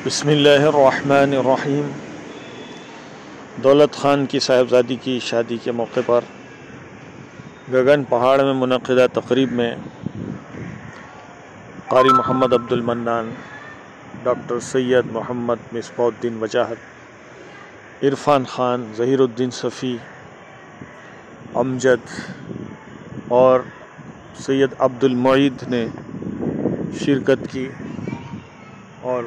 بسم اللہ الرحمن الرحیم۔ دولت خان کی صاحبزادی کی شادی کے موقع پر گگن پہاڑ میں منعقدہ تقریب میں قاری محمد عبد المنان، ڈاکٹر سید محمد مصباح الدین وجاہت، عرفان خان، ظہیر الدین صفی، امجد اور سید عبد المعید نے شرکت کی اور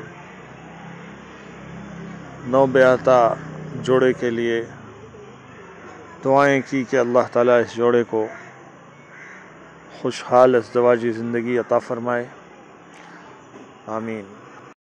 نوبیاہتا جوڑے کے لیے دعائیں کی کہ اللہ تعالیٰ اس جوڑے کو خوشحال ازدواجی زندگی عطا فرمائے، آمین۔